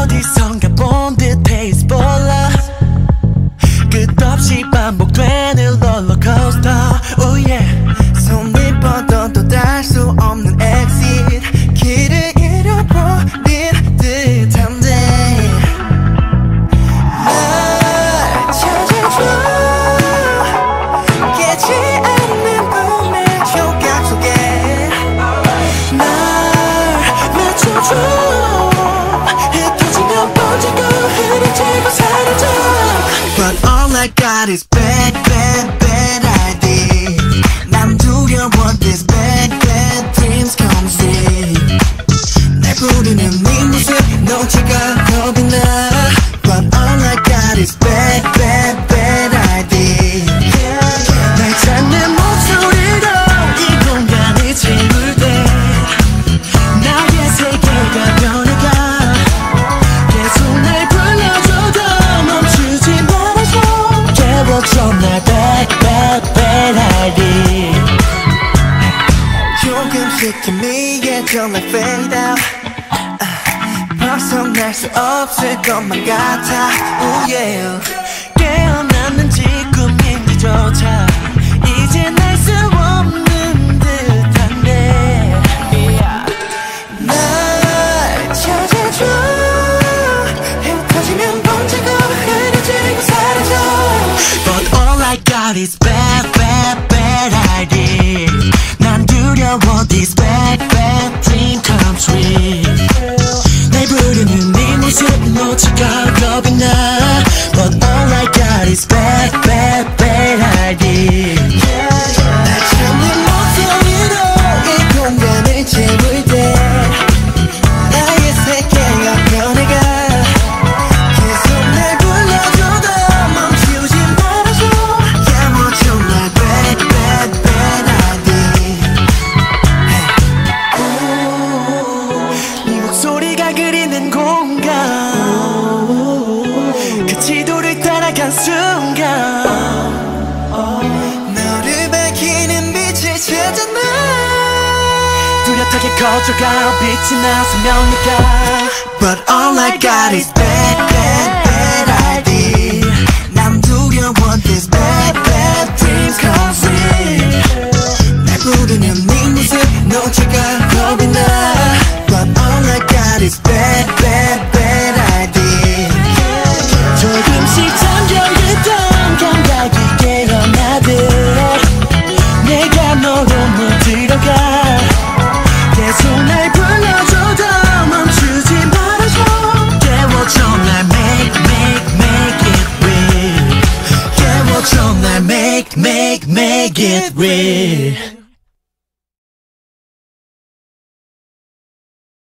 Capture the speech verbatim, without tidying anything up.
어디선가 본 듯해 is 몰라 끝없이 반복되는 롤러코스터 oh yeah 손이 뻗어도 닿을 수 없는 exit 길을 잃어버린 듯한데 날 찾아줘 깨지 않는 꿈의 조각 속에 날 맞춰줘 흩어지면 번지고 흐려지고 사라져 But all I got is bad, bad, bad ideas 난 두려워 this bad, bad dreams come true 날 부르는 네 모습 놓치가 겁이 나 But all I got is bad, bad, bad ideas 날 찾는 목소리로 이 공간을 채울 때 나의 세계가 변해가 계속 날 불러줘도 멈추지 말아줘 깨워줘 날 bad, bad, bad idea 조금씩 희미해 좀 like fade out 벗어날 수 없을 것만 같아 oh yeah 깨어났는지 꿈인지조차 이제 날 수 없는 듯한데 yeah. 날 찾아줘 흩어지면 번지고 흐려지고 사라져 But all I got is bad, bad, bad idea 난 두려워 this bad, bad dream come true 날 부르는 네 모습 놓치가 겁이 나 But all I got is bad, bad, bad idea 날 찾는 목소리로 이 공간을 채울 때 나의 세계가 변해가 계속 날 불러줘도 멈추지 말아줘 깨워줘 날 bad, bad, bad idea 네 목소리가 그리는 공간 그 지도를 따라간 순간 너를 밝히는 빛을 찾아 나 뚜렷하게 커져가 빛이 나서면니까 But all I got is bad, bad, bad idea 난 두려워 this bad, bad dreams come true 날 부르는 네 모습 놓치가 겁이 나 But all I got is bad, bad, bad idea 조금씩 잠겨있던 감각이 깨어나듯 내가 너로 물들어가 계속 날 불러줘도 멈추지 말아줘 깨워줘 날 make, make, make it real 깨워줘 날 make, make, make it real